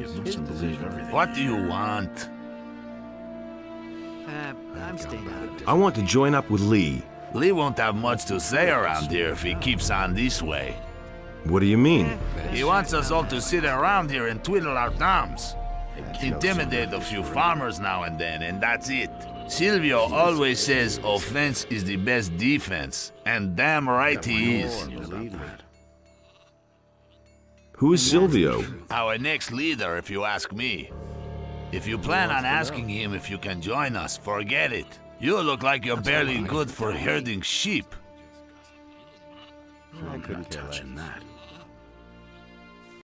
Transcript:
What do you want? I'm staying out. I want to join up with Lee. Lee won't have much to say around here if he keeps on this way. What do you mean? He wants us all to sit around here and twiddle our thumbs. Intimidate a few farmers now and then, and that's it. Silvio always says offense is the best defense, and damn right he is. Who is Silvio? Our next leader, if you ask me. If you plan on asking him if you can join us, forget it. You look like you're barely good for herding sheep. I couldn't touch that.